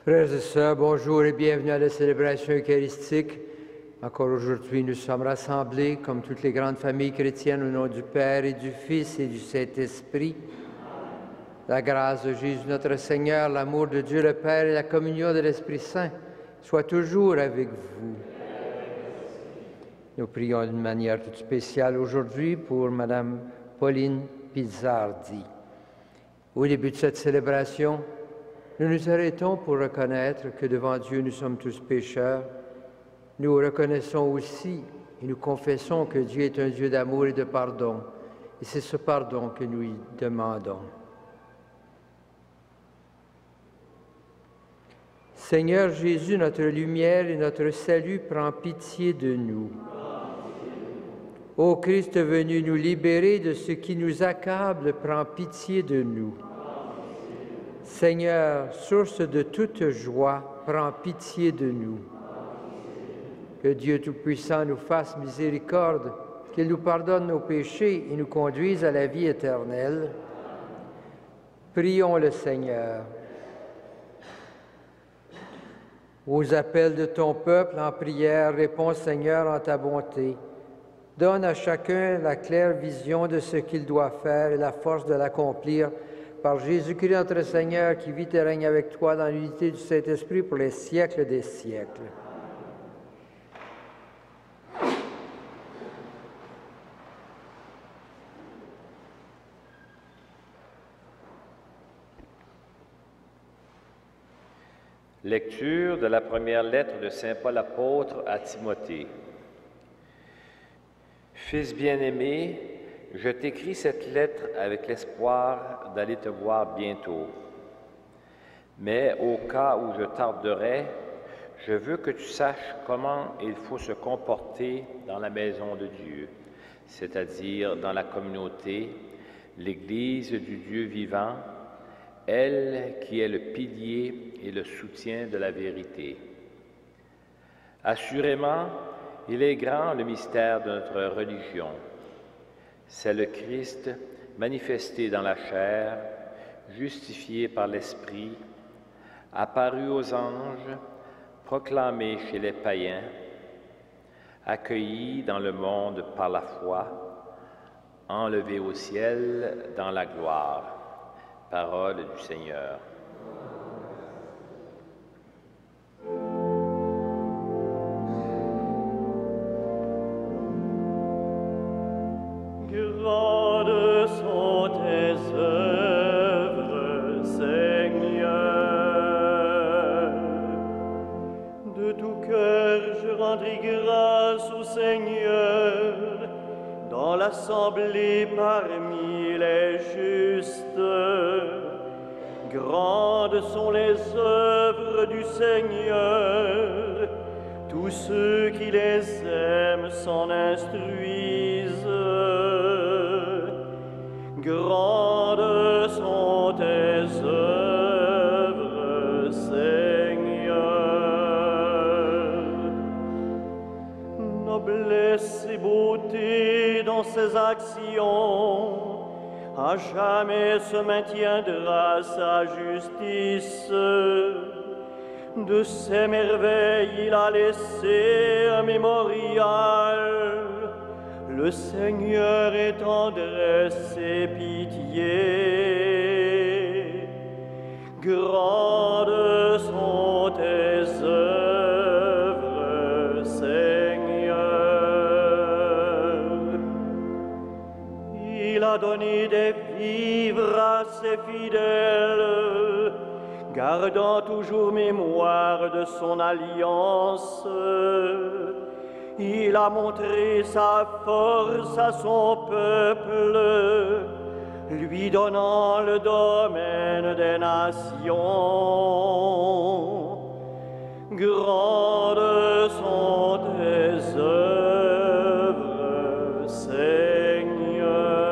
Frères et sœurs, bonjour et bienvenue à la célébration eucharistique. Encore aujourd'hui, nous sommes rassemblés, comme toutes les grandes familles chrétiennes, au nom du Père et du Fils et du Saint-Esprit. La grâce de Jésus notre Seigneur, l'amour de Dieu le Père et la communion de l'Esprit Saint soient toujours avec vous. Nous prions d'une manière toute spéciale aujourd'hui pour Madame Pauline Pizzardi. Au début de cette célébration, nous nous arrêtons pour reconnaître que devant Dieu nous sommes tous pécheurs. Nous reconnaissons aussi et nous confessons que Dieu est un Dieu d'amour et de pardon. Et c'est ce pardon que nous lui demandons. Seigneur Jésus, notre lumière et notre salut, prends pitié de nous. Ô Christ venu nous libérer de ce qui nous accable, prends pitié de nous. Seigneur, source de toute joie, prends pitié de nous. Que Dieu Tout-Puissant nous fasse miséricorde, qu'il nous pardonne nos péchés et nous conduise à la vie éternelle. Prions le Seigneur. Aux appels de ton peuple en prière, réponds Seigneur en ta bonté. Donne à chacun la claire vision de ce qu'il doit faire et la force de l'accomplir par Jésus-Christ notre Seigneur qui vit et règne avec toi dans l'unité du Saint-Esprit pour les siècles des siècles. Lecture de la première lettre de saint Paul apôtre à Timothée. Fils bien-aimé, je t'écris cette lettre avec l'espoir d'aller te voir bientôt. Mais au cas où je tarderai, je veux que tu saches comment il faut se comporter dans la maison de Dieu, c'est-à-dire dans la communauté, l'Église du Dieu vivant, elle qui est le pilier et le soutien de la vérité. Assurément, il est grand le mystère de notre religion. C'est le Christ manifesté dans la chair, justifié par l'Esprit, apparu aux anges, proclamé chez les païens, accueilli dans le monde par la foi, enlevé au ciel dans la gloire. Parole du Seigneur. Grandes sont tes œuvres, Seigneur. De tout cœur je rendrai grâce au Seigneur, dans l'assemblée parmi les justes. Grandes sont les œuvres du Seigneur, tous ceux qui les aiment s'en instruisent. Grandes sont tes œuvres, Seigneur. Noblesse et beauté dans ses actions, à jamais se maintiendra sa justice. De ses merveilles il a laissé un mémorial. Le Seigneur est tendresse et pitié. Grandes sont tes œuvres, Seigneur. Il a donné des vivres à ses fidèles, gardant toujours mémoire de son alliance. Il a montré sa force à son peuple, lui donnant le domaine des nations. Grandes sont tes œuvres, Seigneur.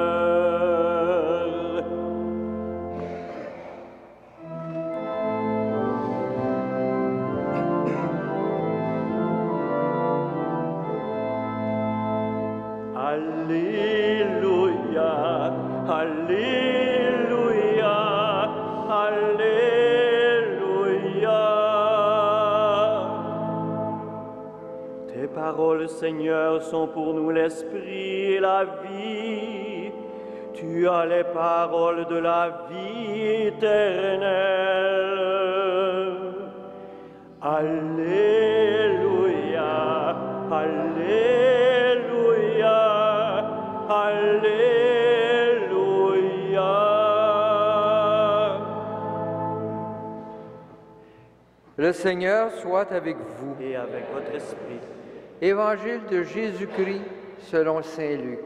Alléluia, Alléluia, Alléluia. paroles, Seigneur, sont pour nous l'esprit et la vie. Tu as les paroles de la vie éternelle. Alléluia, Alléluia, Alléluia. Le Seigneur soit avec vous. Et avec votre esprit. Évangile de Jésus-Christ selon saint Luc.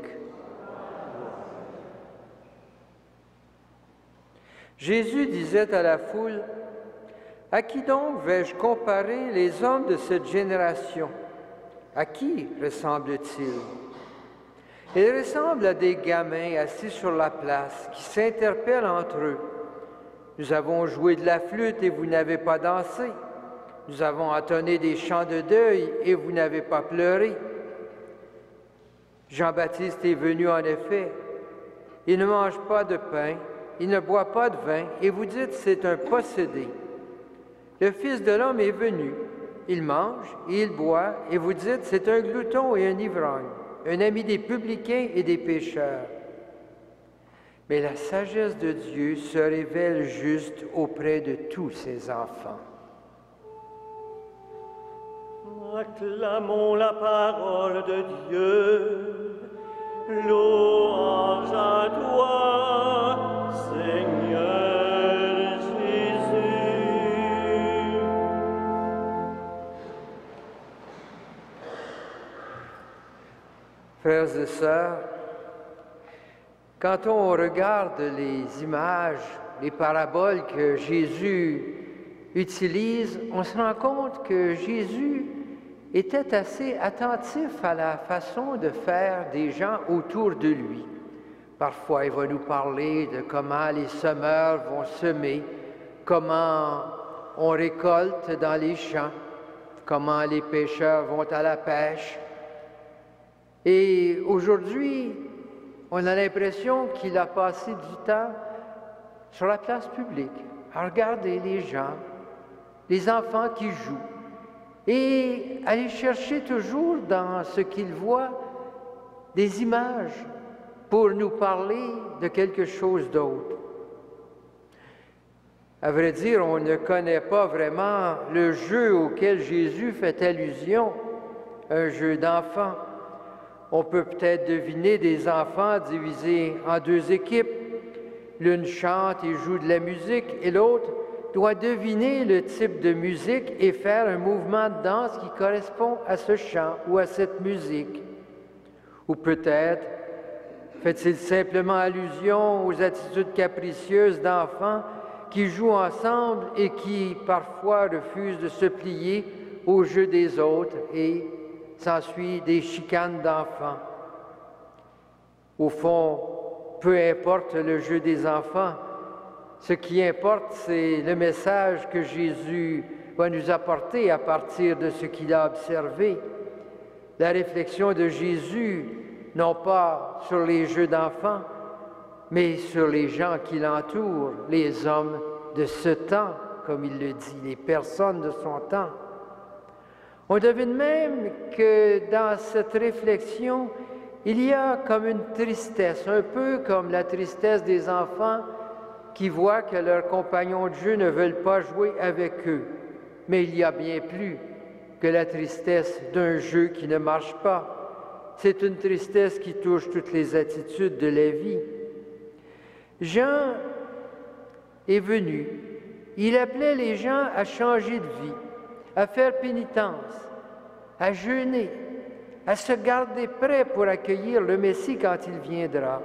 Jésus disait à la foule, « À qui donc vais-je comparer les hommes de cette génération? À qui ressemblent-ils? Ils ressemblent à des gamins assis sur la place qui s'interpellent entre eux. Nous avons joué de la flûte et vous n'avez pas dansé. Nous avons entonné des chants de deuil et vous n'avez pas pleuré. Jean-Baptiste est venu en effet. Il ne mange pas de pain, il ne boit pas de vin, et vous dites c'est un possédé. Le Fils de l'homme est venu, il mange et il boit, et vous dites c'est un glouton et un ivrogne, un ami des publicains et des pécheurs. Mais la sagesse de Dieu se révèle juste auprès de tous ses enfants. Acclamons la parole de Dieu. Louange à toi, Seigneur Jésus. Frères et sœurs, quand on regarde les images, les paraboles que Jésus utilise, on se rend compte que Jésus était assez attentif à la façon de faire des gens autour de lui. Parfois, il va nous parler de comment les semeurs vont semer, comment on récolte dans les champs, comment les pêcheurs vont à la pêche. Et aujourd'hui, on a l'impression qu'il a passé du temps sur la place publique, à regarder les gens, les enfants qui jouent, et aller chercher toujours dans ce qu'il voit des images pour nous parler de quelque chose d'autre. À vrai dire, on ne connaît pas vraiment le jeu auquel Jésus fait allusion, un jeu d'enfants. On peut peut-être deviner des enfants divisés en deux équipes. L'une chante et joue de la musique et l'autre doit deviner le type de musique et faire un mouvement de danse qui correspond à ce chant ou à cette musique. Ou peut-être fait-il simplement allusion aux attitudes capricieuses d'enfants qui jouent ensemble et qui parfois refusent de se plier au jeu des autres et s'ensuit des chicanes d'enfants. Au fond, peu importe le jeu des enfants, ce qui importe, c'est le message que Jésus va nous apporter à partir de ce qu'il a observé. La réflexion de Jésus, non pas sur les jeux d'enfants, mais sur les gens qui l'entourent, les hommes de ce temps, comme il le dit, les personnes de son temps. On devine même que dans cette réflexion, il y a comme une tristesse, un peu comme la tristesse des enfants qui voient que leurs compagnons de jeu ne veulent pas jouer avec eux. Mais il y a bien plus que la tristesse d'un jeu qui ne marche pas. C'est une tristesse qui touche toutes les attitudes de la vie. Jean est venu. Il appelait les gens à changer de vie, à faire pénitence, à jeûner, à se garder prêt pour accueillir le Messie quand il viendra.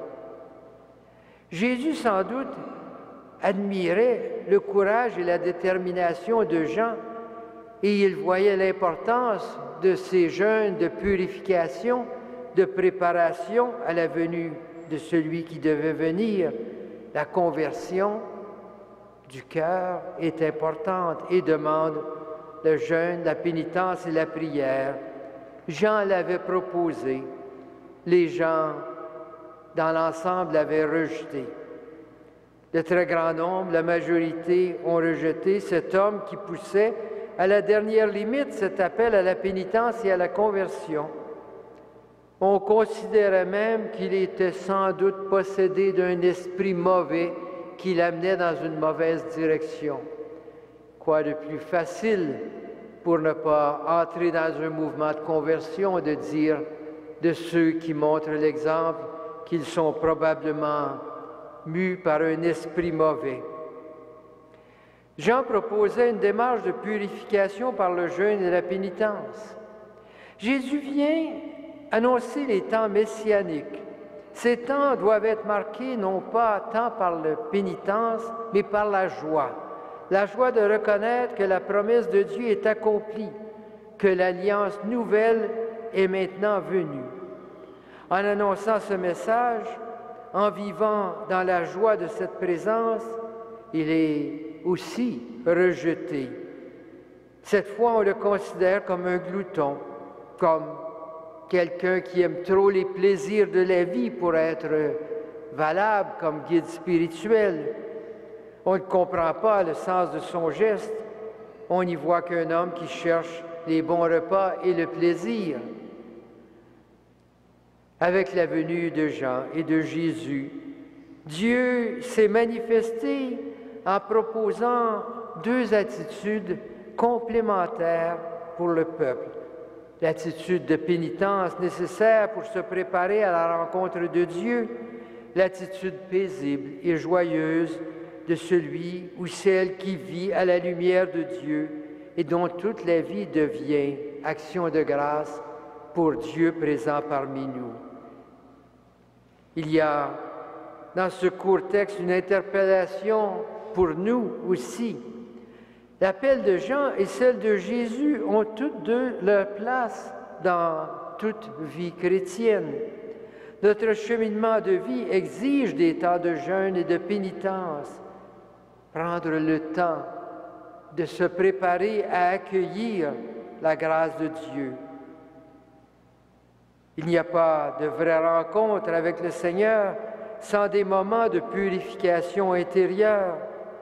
Jésus, sans doute, admirait le courage et la détermination de Jean et il voyait l'importance de ces jeûnes de purification, de préparation à la venue de celui qui devait venir. La conversion du cœur est importante et demande le jeûne, la pénitence et la prière. Jean l'avait proposé. Les gens, dans l'ensemble, l'avaient rejeté. Le très grand nombre, la majorité, ont rejeté cet homme qui poussait à la dernière limite cet appel à la pénitence et à la conversion. On considérait même qu'il était sans doute possédé d'un esprit mauvais qui l'amenait dans une mauvaise direction. Quoi de plus facile pour ne pas entrer dans un mouvement de conversion de dire de ceux qui montrent l'exemple qu'ils sont probablement mus par un esprit mauvais. Jean proposait une démarche de purification par le jeûne et la pénitence. Jésus vient annoncer les temps messianiques. Ces temps doivent être marqués non pas tant par la pénitence, mais par la joie de reconnaître que la promesse de Dieu est accomplie, que l'alliance nouvelle est maintenant venue. En annonçant ce message, en vivant dans la joie de cette présence, il est aussi rejeté. Cette fois, on le considère comme un glouton, comme quelqu'un qui aime trop les plaisirs de la vie pour être valable comme guide spirituel. On ne comprend pas le sens de son geste. On n'y voit qu'un homme qui cherche les bons repas et le plaisir. Avec la venue de Jean et de Jésus, Dieu s'est manifesté en proposant deux attitudes complémentaires pour le peuple. L'attitude de pénitence nécessaire pour se préparer à la rencontre de Dieu, l'attitude paisible et joyeuse de celui ou celle qui vit à la lumière de Dieu et dont toute la vie devient action de grâce pour Dieu présent parmi nous. Il y a dans ce court texte une interpellation pour nous aussi. L'appel de Jean et celle de Jésus ont toutes deux leur place dans toute vie chrétienne. Notre cheminement de vie exige des temps de jeûne et de pénitence. Prendre le temps de se préparer à accueillir la grâce de Dieu. Il n'y a pas de vraie rencontre avec le Seigneur sans des moments de purification intérieure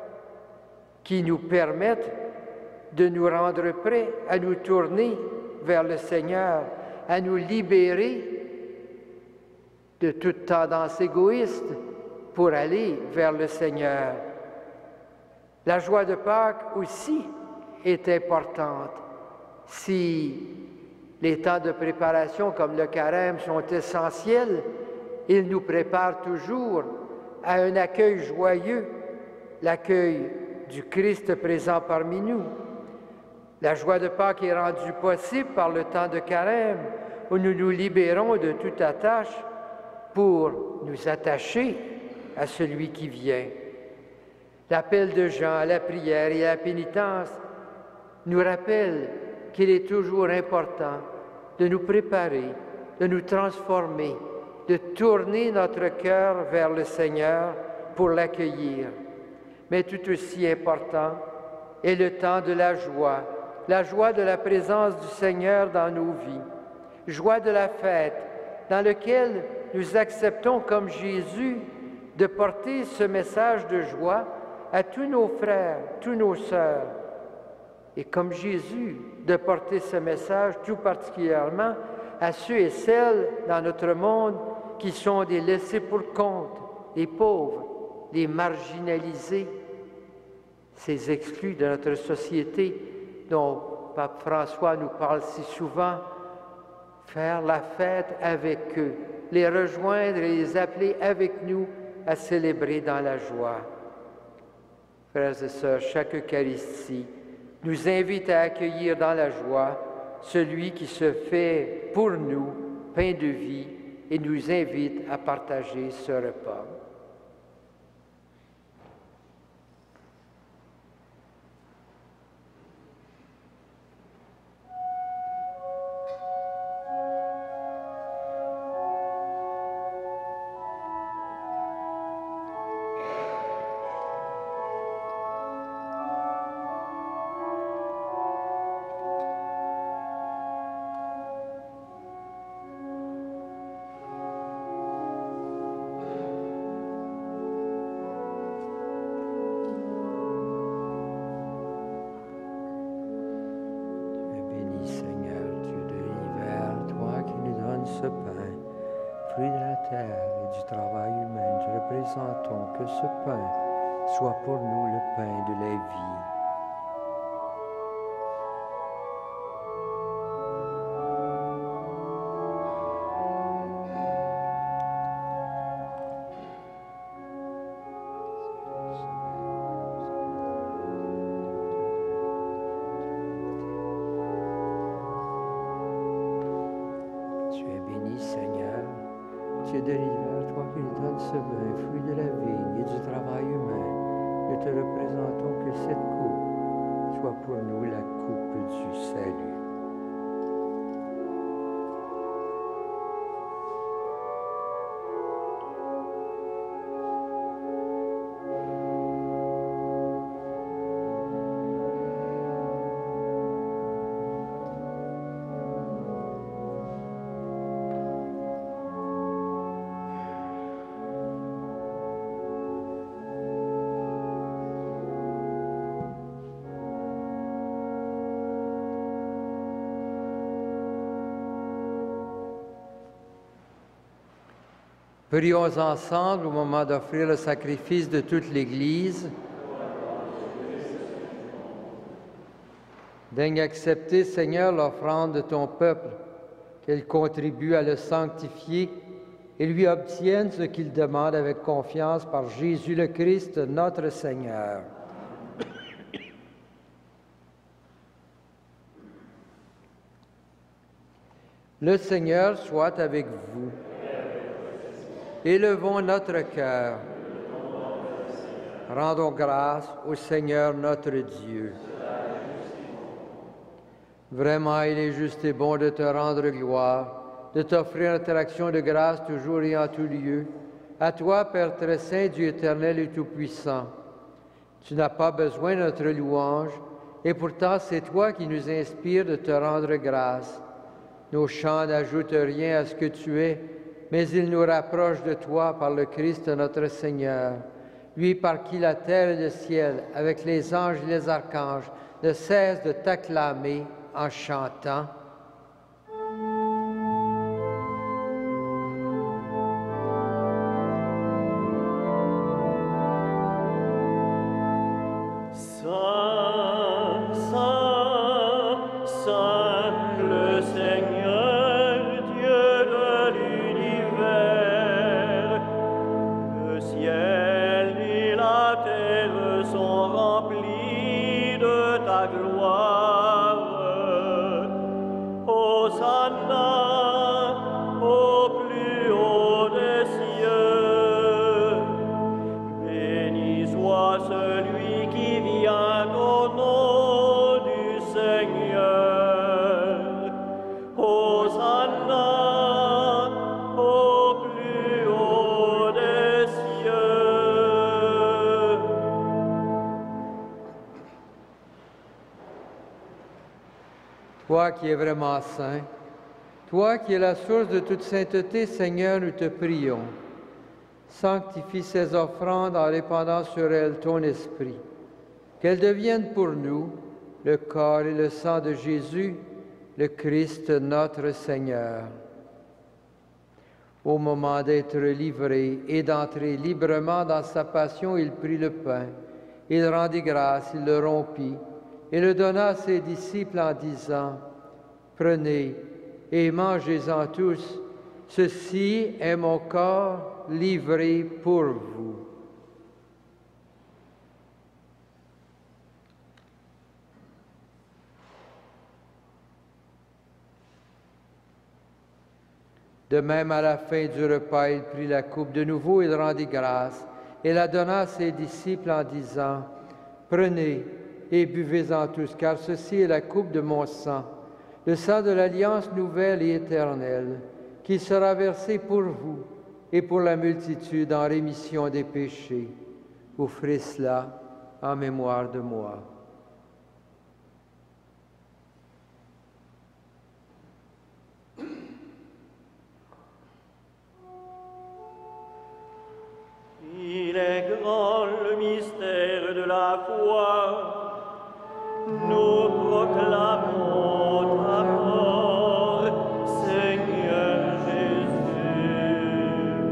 qui nous permettent de nous rendre prêts à nous tourner vers le Seigneur, à nous libérer de toute tendance égoïste pour aller vers le Seigneur. La joie de Pâques aussi est importante. Si les temps de préparation comme le carême sont essentiels, ils nous préparent toujours à un accueil joyeux, l'accueil du Christ présent parmi nous. La joie de Pâques est rendue possible par le temps de carême où nous nous libérons de toute attache pour nous attacher à celui qui vient. L'appel de Jean à la prière et à la pénitence nous rappelle qu'il est toujours important de nous préparer, de nous transformer, de tourner notre cœur vers le Seigneur pour l'accueillir. Mais tout aussi important est le temps de la joie de la présence du Seigneur dans nos vies, joie de la fête dans laquelle nous acceptons comme Jésus de porter ce message de joie à tous nos frères, tous nos sœurs, et comme Jésus de porter ce message tout particulièrement à ceux et celles dans notre monde qui sont des laissés pour compte, les pauvres, les marginalisés, ces exclus de notre société dont Pape François nous parle si souvent, faire la fête avec eux, les rejoindre et les appeler avec nous à célébrer dans la joie. Frères et sœurs, chaque Eucharistie nous invite à accueillir dans la joie celui qui se fait pour nous pain de vie et nous invite à partager ce repas. terre et du travail humain, nous te représentons que ce pain soit pour nous le pain de la vie. Prions ensemble au moment d'offrir le sacrifice de toute l'Église. Daigne accepter, Seigneur, l'offrande de ton peuple, qu'elle contribue à le sanctifier et lui obtienne ce qu'il demande avec confiance par Jésus le Christ, notre Seigneur. Le Seigneur soit avec vous. Élevons notre cœur. Rendons grâce au Seigneur notre Dieu. Vraiment, il est juste et bon de te rendre gloire, de t'offrir notre action de grâce toujours et en tout lieu. À toi, Père très saint, Dieu éternel et tout-puissant. Tu n'as pas besoin de notre louange, et pourtant c'est toi qui nous inspires de te rendre grâce. Nos chants n'ajoutent rien à ce que tu es, mais ils nous rapprochent de toi par le Christ notre Seigneur, lui par qui la terre et le ciel, avec les anges et les archanges, ne cessent de t'acclamer en chantant. Toi qui es vraiment saint, toi qui es la source de toute sainteté, Seigneur, nous te prions. Sanctifie ces offrandes en répandant sur elles ton esprit, qu'elles deviennent pour nous le corps et le sang de Jésus, le Christ notre Seigneur. Au moment d'être livré et d'entrer librement dans sa passion, il prit le pain, il rendit grâce, il le rompit, et le donna à ses disciples en disant, « Prenez et mangez-en tous, ceci est mon corps livré pour vous. » De même, à la fin du repas, il prit la coupe de nouveau, il rendit grâce, et la donna à ses disciples en disant, « Prenez et buvez-en tous, car ceci est la coupe de mon sang, le sang de l'alliance nouvelle et éternelle, qui sera versé pour vous et pour la multitude en rémission des péchés. Vous ferez cela en mémoire de moi. » Il est grand le mystère de la foi. Nous proclamons ta mort, Seigneur Jésus.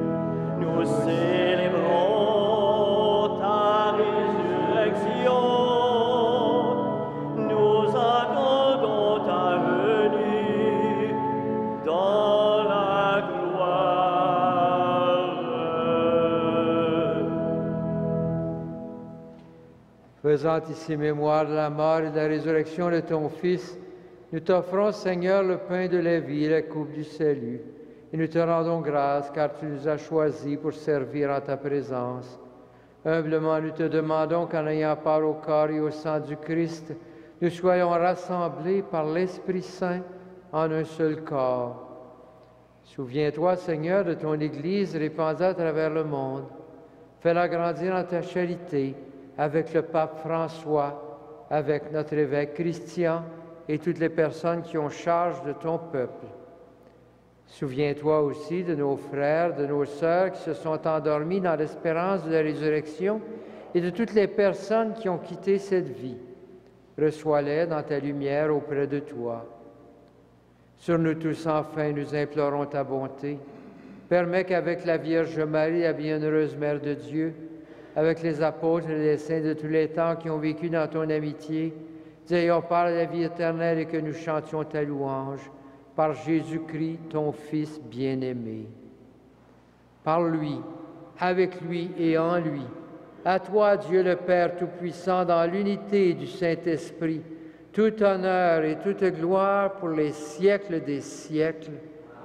Faisant ici mémoire de la mort et de la résurrection de ton Fils, nous t'offrons, Seigneur, le pain de la vie et la coupe du salut. Et nous te rendons grâce car tu nous as choisis pour servir en ta présence. Humblement, nous te demandons qu'en ayant part au corps et au sang du Christ, nous soyons rassemblés par l'Esprit Saint en un seul corps. Souviens-toi, Seigneur, de ton Église répandue à travers le monde. Fais-la grandir en ta charité avec le pape François, avec notre évêque Christian et toutes les personnes qui ont charge de ton peuple. Souviens-toi aussi de nos frères, de nos sœurs qui se sont endormis dans l'espérance de la résurrection et de toutes les personnes qui ont quitté cette vie. Reçois-les dans ta lumière auprès de toi. Sur nous tous, enfin, nous implorons ta bonté. Permets qu'avec la Vierge Marie, la bienheureuse Mère de Dieu, avec les apôtres et les saints de tous les temps qui ont vécu dans ton amitié, nous ayons part à la vie éternelle et que nous chantions ta louange par Jésus-Christ, ton Fils bien-aimé. Par lui, avec lui et en lui, à toi, Dieu le Père Tout-Puissant, dans l'unité du Saint-Esprit, tout honneur et toute gloire pour les siècles des siècles.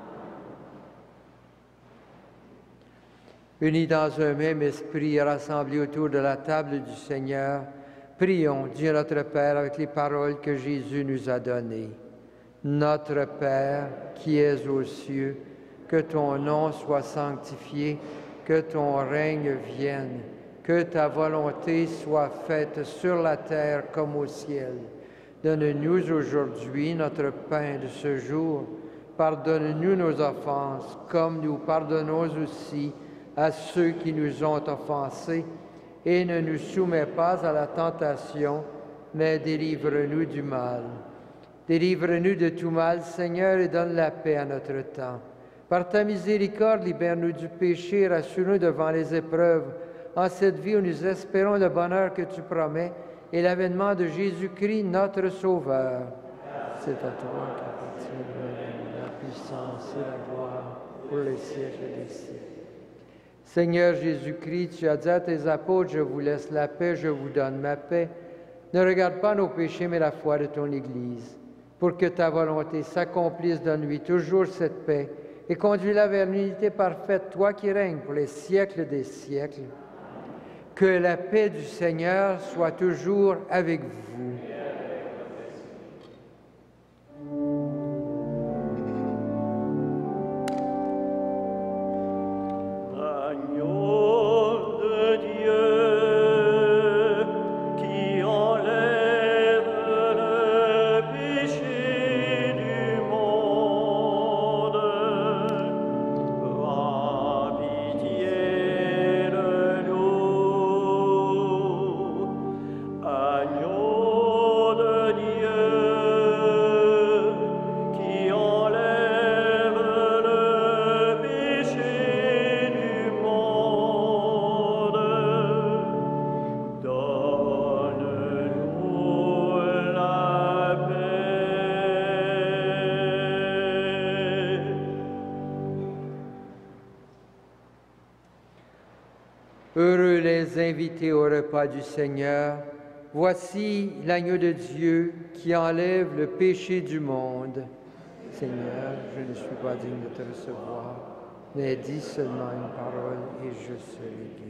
Unis dans un même esprit et rassemblés autour de la table du Seigneur, prions Dieu notre Père avec les paroles que Jésus nous a données. Notre Père qui es aux cieux, que ton nom soit sanctifié, que ton règne vienne, que ta volonté soit faite sur la terre comme au ciel. Donne-nous aujourd'hui notre pain de ce jour. Pardonne-nous nos offenses, comme nous pardonnons aussi à ceux qui nous ont offensés, et ne nous soumets pas à la tentation, mais délivre-nous du mal. Délivre-nous de tout mal, Seigneur, et donne la paix à notre temps. Par ta miséricorde, libère-nous du péché, rassure-nous devant les épreuves. En cette vie où nous espérons le bonheur que tu promets et l'avènement de Jésus-Christ, notre Sauveur. C'est à toi qu'appartient la puissance et la gloire pour les siècles des siècles. Seigneur Jésus-Christ, tu as dit à tes apôtres, je vous laisse la paix, je vous donne ma paix. Ne regarde pas nos péchés, mais la foi de ton Église. Pour que ta volonté s'accomplisse, donne-lui toujours cette paix et conduis-la vers l'unité parfaite, toi qui règnes pour les siècles des siècles. Que la paix du Seigneur soit toujours avec vous. Heureux les invités au repas du Seigneur. Voici l'agneau de Dieu qui enlève le péché du monde. Seigneur, je ne suis pas digne de te recevoir, mais dis seulement une parole et je serai guéri.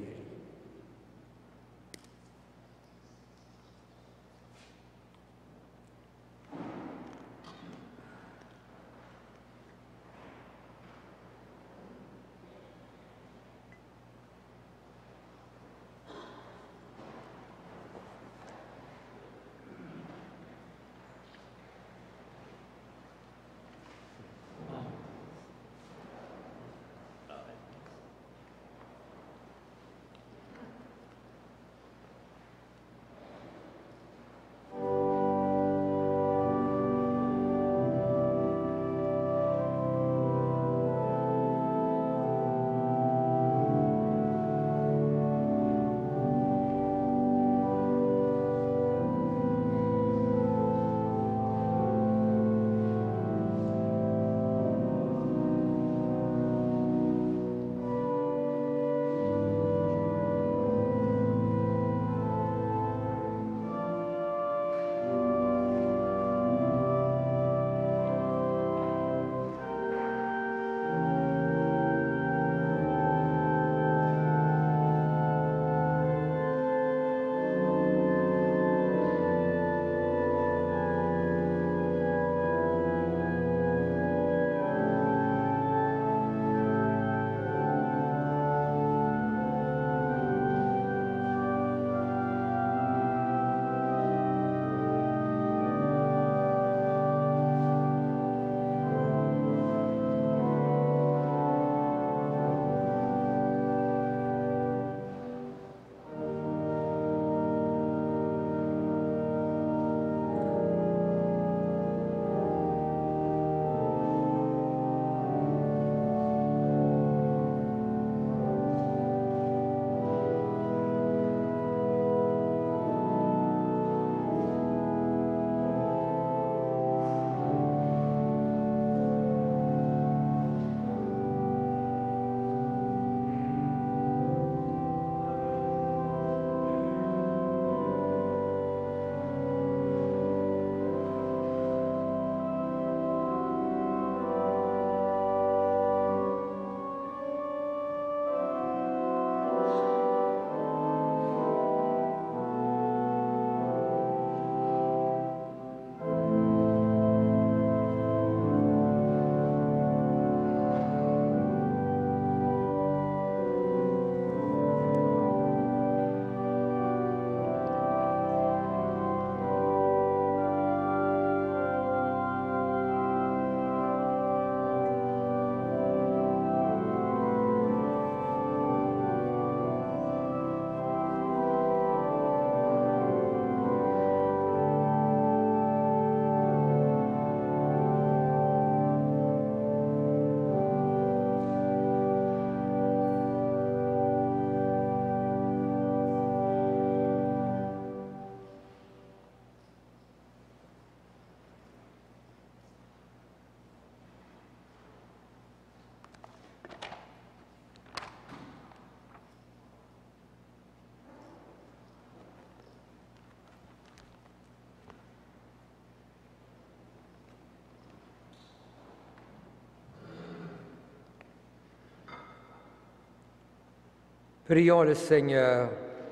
Prions le Seigneur.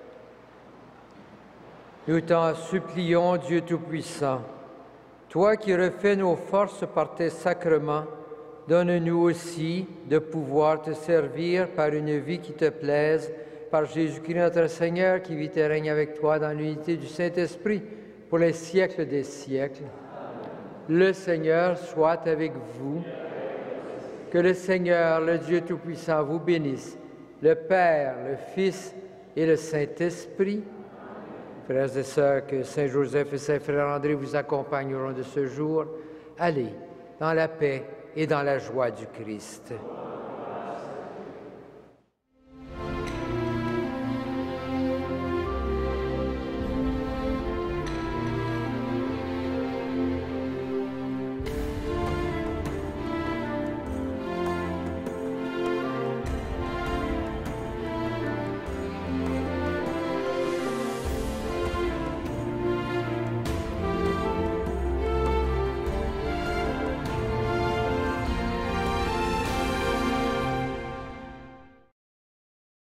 Nous t'en supplions, Dieu Tout-Puissant, toi qui refais nos forces par tes sacrements, donne-nous aussi de pouvoir te servir par une vie qui te plaise, par Jésus-Christ notre Seigneur, qui vit et règne avec toi dans l'unité du Saint-Esprit pour les siècles des siècles. Le Seigneur soit avec vous. Que le Seigneur, le Dieu Tout-Puissant, vous bénisse, le Père, le Fils et le Saint-Esprit. Frères et sœurs, que Saint Joseph et Saint Frère André vous accompagneront de ce jour. Allez dans la paix et dans la joie du Christ.